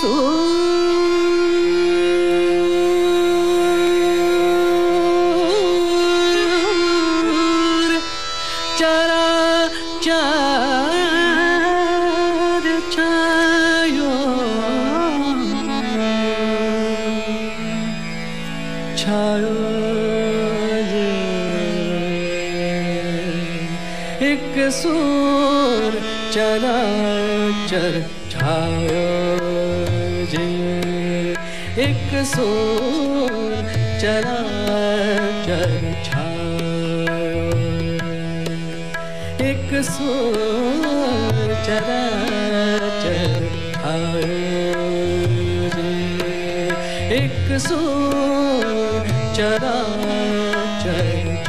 सूर चराचर छायो छायो एक सूर चराचर छायो जे एक सूर चराचर छायो एक सूर चराचर छायो जे एक सूर चराचर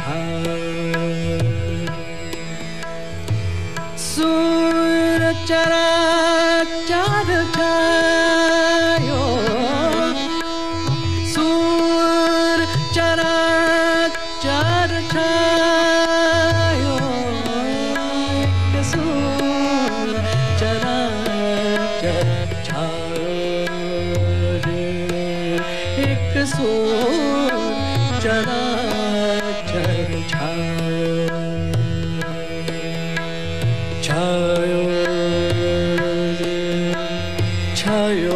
सूर चराचर छायो सूर चराचर छायो एक सूर चराचर छायो एक सूर चराचर छायो छायो छायो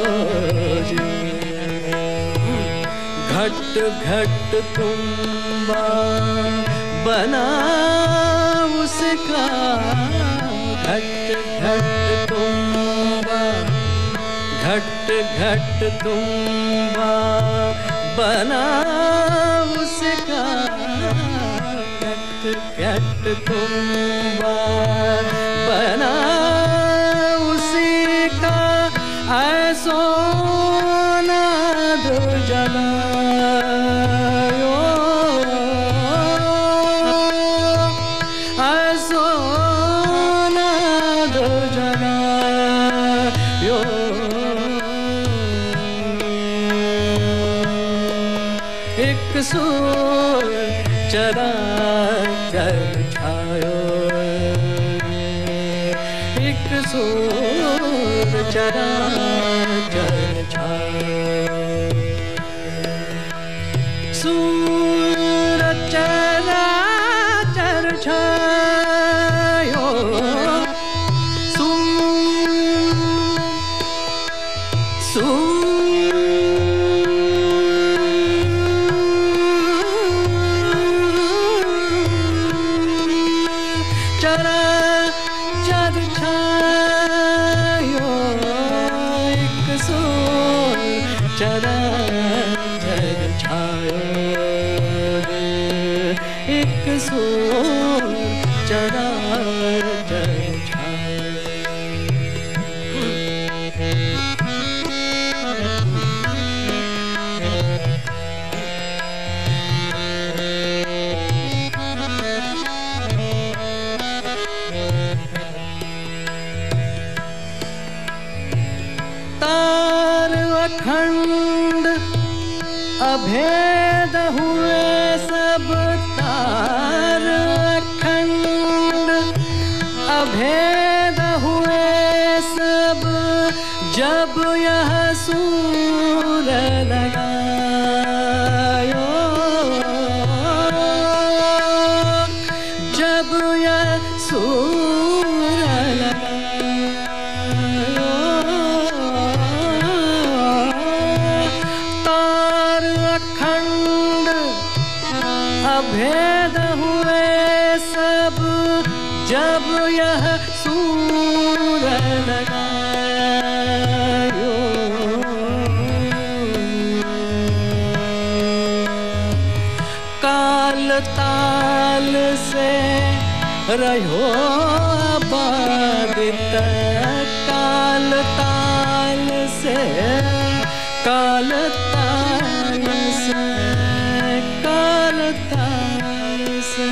घट घट तुम्बा बना उसका घट घट तुम्बा घट घट तुम्बा बना उसका घट घट तुम्बा बना उसी का ऐसो नाद जलायो ऐसो नाद जलायो एक सूर चराचर छायो एक सूर चराचर छायो सूर चराचर छायो चराचर छायो एक सूर चराचर छायो एक सूर चराचर छायो तार अखंड अभेद हुए सब तार अखंड अभेद हुए सब जब यह सूर लगायो जब यह सूर लगायो तार अखंड अभेद हुए सब जब यह सूर लगायो काल ताल से रहो बाधित काल ताल से काल ताल से काल ताल से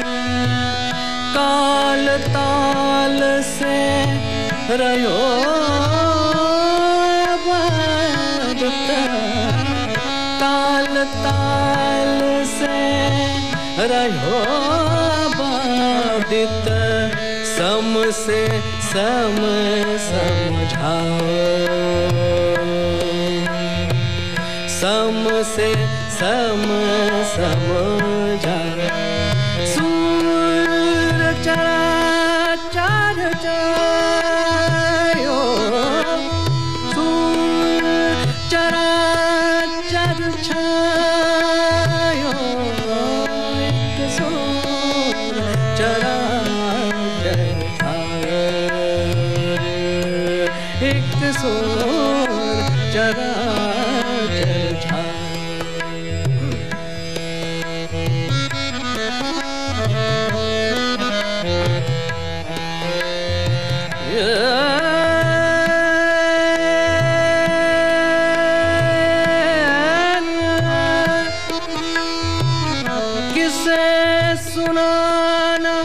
काल ताल से रहो बाधित काल ताल से रहो बाधित सम से सम समझाओ, सम से सम समझाओ। सूर चराचर छायो, सूर चराचर छायो, एक सूर चराचर छायो, एक सूर चराचर छायो। किसे सुनाना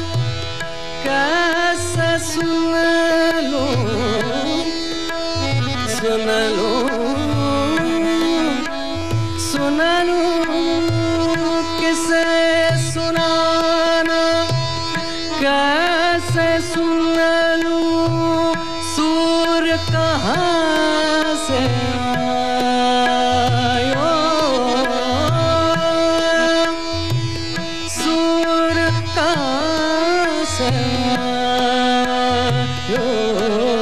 कैसे सुन लूं, सुन लूं, सुन लूं, किसे सुनाना कैसे सुन लूं, सूर कहाँ से आयो, सूर कहाँ से आयो।